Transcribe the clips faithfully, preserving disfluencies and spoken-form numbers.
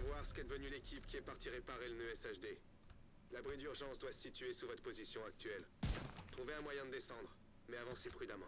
savoir ce qu'est devenu l'équipe qui est partie réparer le nœud S H D. L'abri d'urgence doit se situer sous votre position actuelle. Trouvez un moyen de descendre, mais avancez prudemment.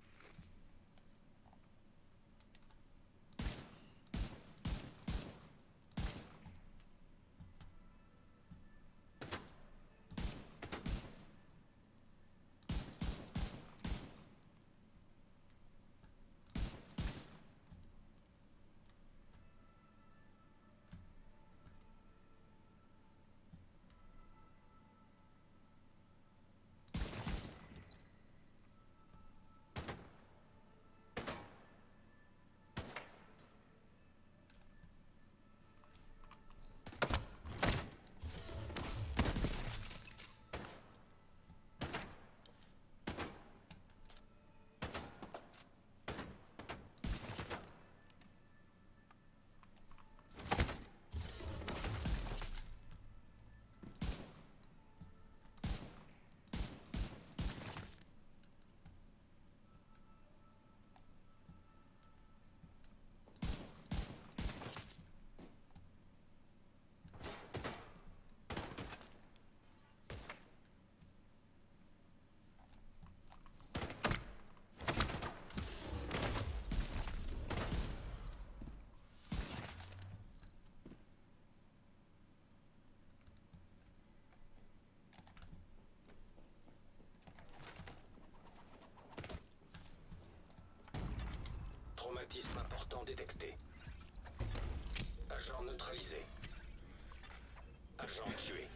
Traumatisme important détecté. Agent neutralisé. Agent tué.